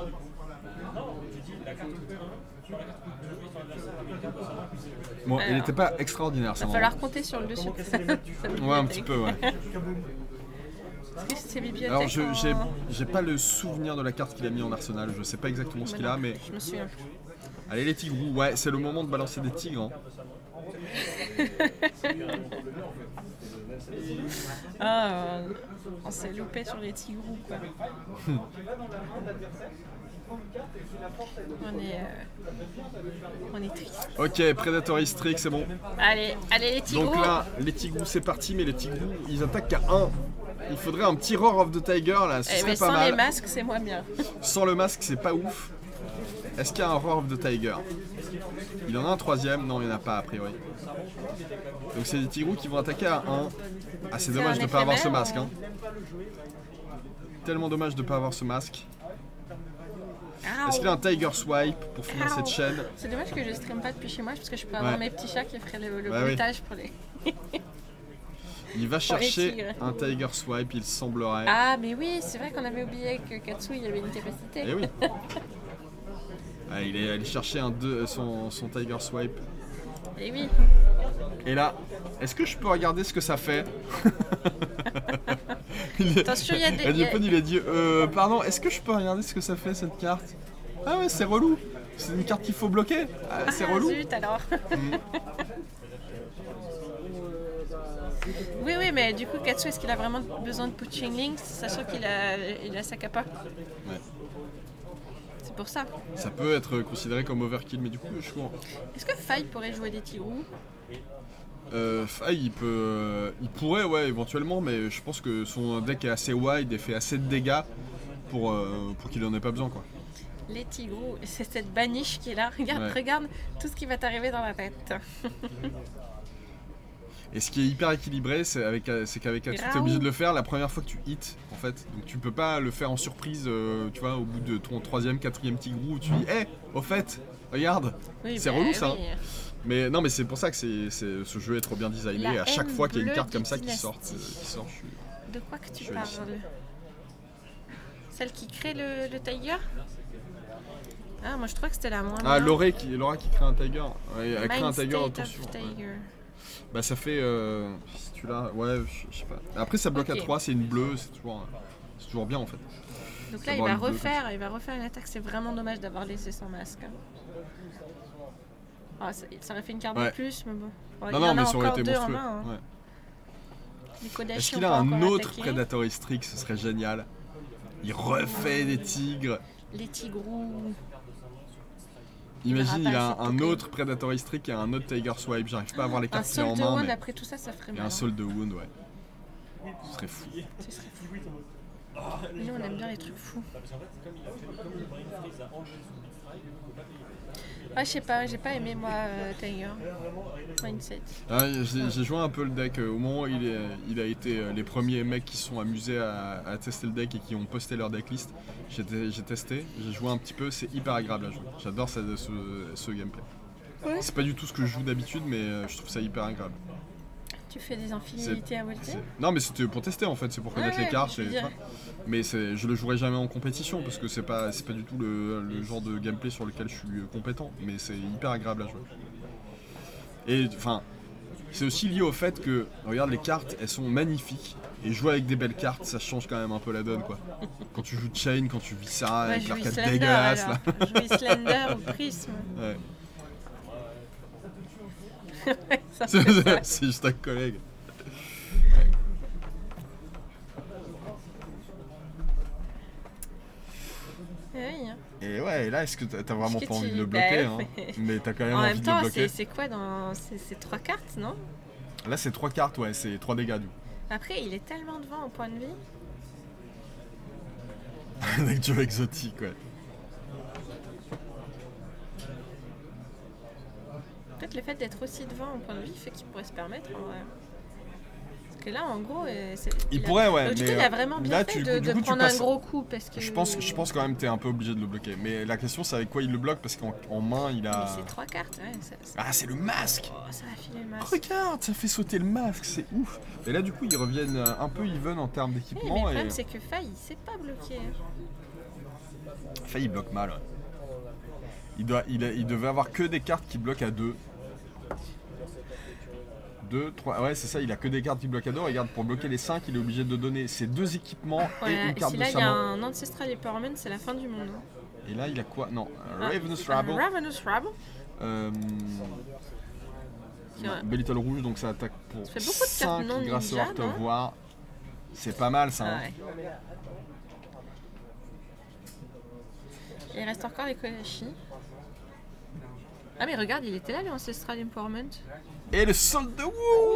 Bon, Alors, il n'était pas extraordinaire ça. Il va falloir compter sur le dessus. Ouais, un petit peu, ouais. Est-ce que c'est bibliothèque? Alors, je j'ai en... j'ai pas le souvenir de la carte qu'il a mis en arsenal. Je sais pas exactement ce qu'il a, mais. Je me souviens plus. Allez, les tigrous, ouais, c'est le moment de balancer des tigres. Hein. Ah, euh, on s'est loupé sur les tigrous, quoi. On est, euh, on est triste. Ok, Predatory Streak, c'est bon. Allez, allez les tigrous. Donc là, les tigrous, c'est parti, mais les tigrous, ils attaquent qu'à un. Il faudrait un petit Roar of the Tiger, là, ce Eh, serait mais pas sans mal. les masques, c'est moins bien. Sans le masque, c'est pas ouf. Est-ce qu'il y a un Roar of the Tiger? Il en a un troisième, non, il n'y en a pas a priori. Donc c'est des tigrous qui vont attaquer à un. Ah, c'est dommage de ne pas avoir ce masque. Hein. Tellement dommage de ne pas avoir ce masque. Est-ce qu'il a un Tiger Swipe pour finir cette chaîne? C'est dommage que je stream pas depuis chez moi parce que je peux avoir Ouais. mes petits chats qui feraient le, le Bah bruitage oui. pour les. Il va pour chercher un Tiger Swipe, il semblerait. Ah, mais oui, c'est vrai qu'on avait oublié que Katsu il y avait une capacité. Eh oui. Ah, il est allé chercher un deux, son, son Tiger Swipe. Et oui. Et là, est-ce que je peux regarder ce que ça fait? il est... Attention, il y a des... Il, a... il a dit, euh, pardon, est-ce que je peux regarder ce que ça fait cette carte? Ah ouais, c'est relou. C'est une carte qu'il faut bloquer. Ah, c'est ah, relou. Zut alors. Mm. Oui, oui, mais du coup, Katsu, est-ce qu'il a vraiment besoin de Poaching Links, sachant qu'il a, il a sa capa? Ouais. C'est pour ça. Ça peut être considéré comme overkill, mais du coup, je crois. Est-ce que Faille pourrait jouer des tigrous? Euh, Faille, il peut, euh, il pourrait, ouais, éventuellement, mais je pense que son deck est assez wide et fait assez de dégâts pour, euh, pour qu'il en ait pas besoin, quoi. Les tigrous, c'est cette baniche qui est là. Regarde, Ouais. regarde tout ce qui va t'arriver dans la tête. Et ce qui est hyper équilibré, c'est avec, c'est qu'avec Katsu, tu es obligé de le faire la première fois que tu hits, en fait. Donc tu peux pas le faire en surprise, euh, tu vois, au bout de ton troisième, quatrième tigrou, où tu dis, hé, hey, au fait, regarde, Oui, c'est bah, relou ça. oui. Hein. Mais non, mais c'est pour ça que c'est, c'est, ce jeu est trop bien designé. La et à chaque fois qu'il y a une carte comme ça qui dynastie. sort, qui sort, je suis... De quoi que tu je parles? suis Celle qui crée le, le Tiger? Ah, moi je crois que c'était la moins. Ah, Laura qui, Laura qui crée un Tiger. Ouais, elle crée un Mind Tiger, State attention. of Tiger. Ouais. Bah ça fait... Euh, si tu l'as... Ouais, je, je sais pas. Après ça bloque Ok. à trois, c'est une bleue, c'est toujours, c'est toujours bien en fait. Donc là, il Avoir va une bleue refaire, il va refaire une attaque. C'est vraiment dommage d'avoir laissé son masque. hein. Ah, ça, ça aurait fait une carte Ouais. de plus, mais bon. Bon, Non, il y non, en mais a ça aurait encore été deux en monstrueux. main. hein. Ouais. Les Kodashi Est-ce qu'il ont a pas un encore autre attaqué. Predator Strix? Ce serait génial. Il refait des tigres. Les tigrous. Imagine, aura il pas a assez de un token. autre Predator Strix et un autre Tiger Swipe. J'arrive pas à avoir les Un cartes qu'il a Soul en de main. Wound, Mais... après tout ça, ça ferait Et mal. un hein. Soul de Wound, ouais. Ce serait fou. Ce serait fou. Mais nous, on aime bien les trucs fous. Ah, je sais pas, j'ai pas aimé moi euh, Tiger. Mindset. Ah, j'ai, j'ai joué un peu le deck. euh, Au moment où il, est, il a été euh, les premiers mecs qui se sont amusés à, à tester le deck et qui ont posté leur decklist. J'ai, te- j'ai testé, j'ai joué un petit peu, c'est hyper agréable à jouer. J'adore ce, ce, ce gameplay. Ouais. C'est pas du tout ce que je joue d'habitude, mais euh, je trouve ça hyper agréable. Tu fais des infinités à volter? C'est- Non, mais c'était pour tester en fait, c'est pour connaître Ouais, les cartes. je veux et- dire. tu vois. Mais c'est, je le jouerai jamais en compétition parce que c'est pas, c'est pas du tout le, le genre de gameplay sur lequel je suis compétent. Mais c'est hyper agréable à jouer. Et enfin, c'est aussi lié au fait que, regarde, les cartes, elles sont magnifiques. Et jouer avec des belles cartes, ça change quand même un peu la donne quoi. Quand tu joues Chain, quand tu vis ça Ouais, avec je leur joue carte Slender dégueulasse alors. là. Je joue Slender ou Prism. Ouais. Ça C'est, fait ça. c'est juste un collègue. Oui, hein. Et ouais, et là, est-ce que t'as t'as vraiment Est-ce que pas envie tu- de le bah, bloquer hein, mais- mais t'as quand même En envie même de temps, le bloquer. c'est c'est quoi dans. C'est c'est trois cartes, non? Là, c'est trois cartes, ouais, c'est trois dégâts du coup. Après, il est tellement devant au point de vie. Avec Joe exotique, ouais. Peut-être le fait d'être aussi devant au point de vie fait qu'il pourrait se permettre en vrai. Parce que là, en gros, euh, c'est- Il a- pourrait, ouais, Donc, du mais, coup, il a euh, vraiment bien là, fait tu- de, du de coup, tu prendre passes- un gros coup parce que. Je pense, je pense quand même que t'es un peu obligé de le bloquer. Mais la question, c'est avec quoi il le bloque parce qu'en en main, il Mais a. c'est trois cartes, ouais. Ça, ça- Ah, c'est le masque! Oh, ça va filer le masque. Regarde, ça fait sauter le masque, c'est ouf! Et là, du coup, ils reviennent euh, un peu even en termes Oui, mais le d'équipement. problème, et... c'est que Faye, il sait pas bloquer. Enfin, il bloque mal, ouais. Il, doit, il, a- il devait avoir que des cartes qui bloquent à deux. deux, trois. Ouais, c'est ça, il a que des cartes qui bloquent à deux. Regarde, pour bloquer les cinq, il est obligé de donner ses deux équipements Voilà, et une et carte si de là, il y sa a main. un Ancestral Empowerment, c'est la fin du monde. hein. Et là, il a quoi? Non, euh, Ah, Ravenous un Rabble. Ravenous Rabble. Euh, Qui a- Belittle rouge, donc ça attaque pour Ça fait beaucoup de cartes cinq non grâce au ninja, Heart of non War. C'est pas mal ça. Ah hein. ouais. Et il reste encore les Kodashi. Ah mais regarde, il était là le Ancestral Empowerment. Et le sol de Wood.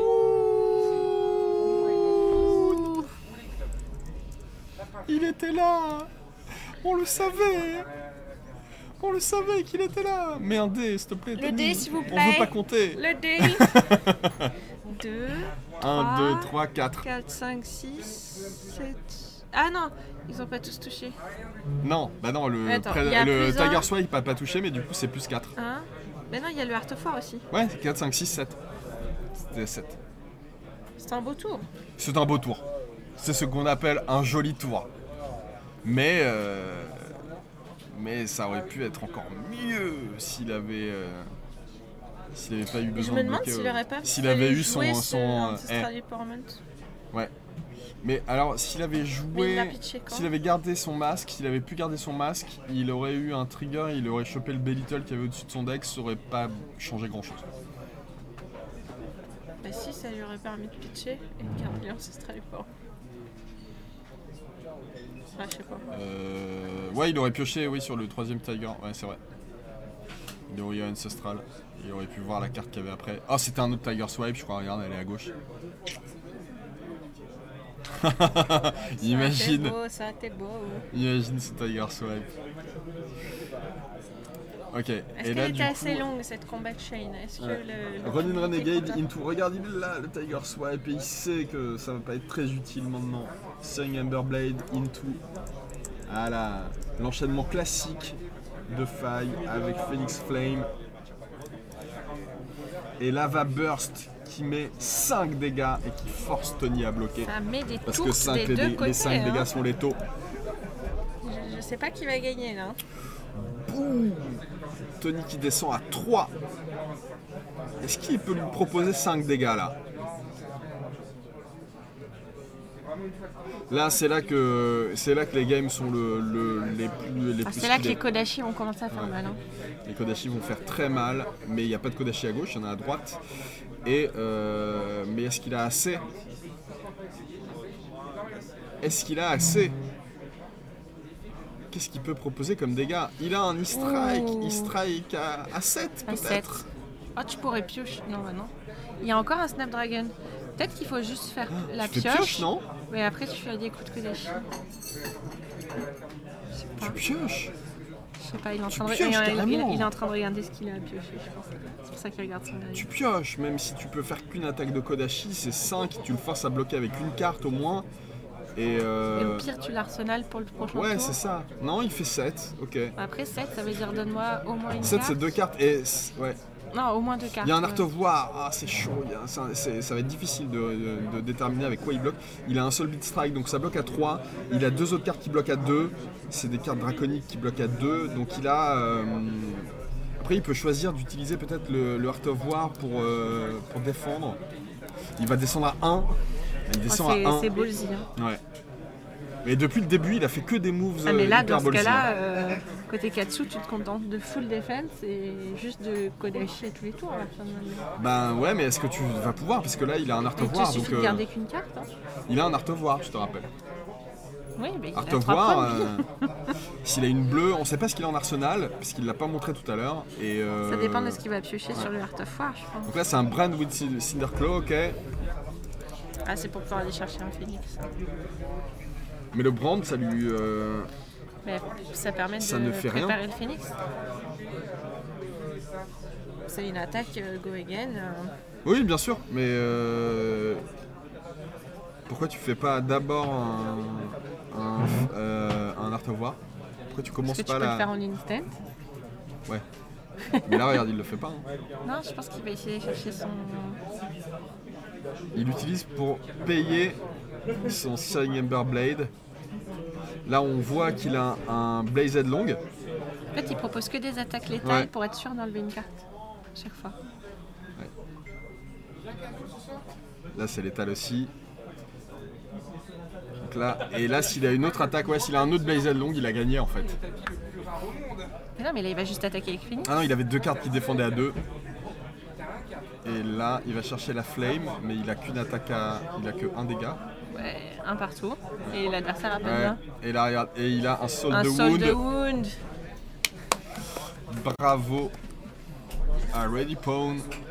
Il était là. On le savait. On le savait qu'il était là. Mais un dé, s'il te plaît. Le Tony. dé, s'il vous On plaît. veut pas compter. Le dé. deux, un, deux, trois, quatre. quatre, cinq, six, sept. Ah non, ils ont pas tous touché. Non, bah non, le, Attends, pré- il y a le plus un. Tiger Swipe a pas touché, mais du coup c'est plus quatre. Hein? Mais non, il y a le Heart of War aussi. Ouais, quatre, cinq, six, sept. C'était sept. C'est un beau tour. C'est un beau tour. C'est ce qu'on appelle un joli tour. Mais euh, mais ça aurait pu être encore mieux s'il avait euh, s'il avait pas eu Et je besoin me de demande bloquer. s'il euh, aurait pas s'il fallu avait eu son jouer son ce euh, Ancestral Empowerment. eh, ouais. Mais alors s'il avait Mais il joué l'a pitché quand? s'il avait gardé son masque, s'il avait pu garder son masque, il aurait eu un trigger, il aurait chopé le Belittle qu'il y avait au-dessus de son deck, ça aurait pas changé grand-chose. Bah si, ça lui aurait permis de pitcher et de garder l'Ancestral Empowerment. Ah, je sais pas. Euh, ouais, il aurait pioché, oui, sur le troisième Tiger. Ouais, c'est vrai. Il aurait eu Ancestral. Il aurait pu voir la carte qu'il y avait après. Oh, c'était un autre Tiger Swipe, je crois. Regarde, elle est à gauche. Imagine, Ça, t'es beau, ça, t'es beau. imagine ce Tiger Swipe. Ok. Est-ce Et qu'elle là, était du assez coup, longue cette combat chain? Est-ce que ouais. le. le Ronin community Renegade compte into. Regarde, il est là, le Tiger Swipe, et il sait que ça va pas être très utile maintenant. Sung Emberblade into. Voilà, l'enchaînement classique de faille avec Phoenix Flame. Et Lava Burst qui met cinq dégâts et qui force Tony à bloquer. Ça met des Parce tours que cinq, des les, deux côtés, les cinq hein. dégâts sont létaux. Je, je sais pas qui va gagner là. Boum. Tony qui descend à trois. Est-ce qu'il peut lui proposer cinq dégâts là? Là, c'est là que c'est là que les games sont le, le, les plus les Ah, plus c'est là que skillés. les Kodashi ont commencé à faire Ouais. mal. Hein. Les Kodashi vont faire très mal, mais il n'y a pas de Kodashi à gauche, il y en a à droite. Et euh, mais est-ce qu'il a assez? Est-ce qu'il a assez? Qu'est-ce qu'il peut proposer comme dégâts? Il a un E-Strike, Ouh. E-Strike à, à sept À peut-être. sept. Oh, tu pourrais pioche. Non, bah non. Il y a encore un Snapdragon. Peut-être qu'il faut juste faire la Tu fais pioche. pioche, non? Mais après, tu fais des coups de Kodashi. Je sais pas. Tu pioches. Je sais pas, il est en Tu train de, pioches, il, il- carrément. il est en train de regarder ce qu'il a à piocher, je pense. C'est pour ça qu'il regarde son œil. Tu pioches, même si tu peux faire qu'une attaque de Kodashi, c'est cinq, tu le forces à bloquer avec une carte au moins. Et, euh... Et au pire, tu l'arsenal pour le prochain ouais, tour. c'est ça. Non, il fait sept, ok. Après sept, ça veut dire donne-moi au moins une sept, carte. c'est deux cartes et. Ouais. Non, au moins deux cartes. Il y a un ouais. Art of War, ah c'est chaud, il y a- c'est un- c'est- ça va être difficile de, de- de déterminer avec quoi il bloque. Il a un seul beat strike, donc ça bloque à trois. Il a deux autres cartes qui bloquent à deux. C'est des cartes draconiques qui bloquent à deux. Donc il a. euh, Après, il peut choisir d'utiliser peut-être le, le Art of War pour, euh, pour défendre. Il va descendre à un. Il Oh, descend c'est- à un. c'est ballsy. Hein. Ouais. Mais depuis le début, il a fait que des moves. Ah, mais là, euh, hyper dans ce ballsy, cas-là, hein. euh, côté Katsu, tu te contentes de full defense et juste de Kodashi à tous les tours. Là, finalement. Ben ouais, mais est-ce que tu vas pouvoir? Parce que là, il a un Art Il of te War. suffit Donc, de euh, garder qu'une carte. Hein. il a un Art of War, je te rappelle. Oui, mais il Art a of trois War, points de vie. euh, s'il a une bleue, on sait pas ce qu'il a en arsenal, puisqu'il l'a pas montré tout à l'heure. Et euh, Ça dépend de ce qu'il va piocher sur le Art of War, je pense. Donc là, c'est un Brand with Cinderclaw, ok. Ah, c'est pour pouvoir aller chercher un phénix. Mais le Brand, ça lui. euh, Mais ça permet Ça de ne fait rien. préparer le phénix. C'est une attaque euh, go again. euh. Oui, bien sûr, mais. euh, Pourquoi tu fais pas d'abord un, un, euh, un Art of War? Pourquoi tu Est-ce commences que tu pas peux là? le faire en instant? Ouais. Mais là, regarde, il le fait pas. hein. Non, je pense qu'il va essayer de chercher son. Il l'utilise pour payer son Searing Ember Blade. Là, on voit qu'il a un, un Blazed Long. En fait, il propose que des attaques létales Ouais. pour être sûr d'enlever une carte. Chaque fois. Là, c'est létal aussi. Donc là, et là, s'il a une autre attaque, ouais, s'il a un autre Blazed Long, il a gagné en fait. Mais non, mais là, il va juste attaquer avec Phoenix. Ah non, il avait deux cartes qui défendaient à deux. Et là, il va chercher la Flame, mais il a qu'une attaque à. Il a que un dégât. Ouais, un partout. Et l'adversaire a pas de Ouais. main. Et là, regarde, et il a un Soul Un de Soul Wound. de Wound. Bravo à Ready Pawn.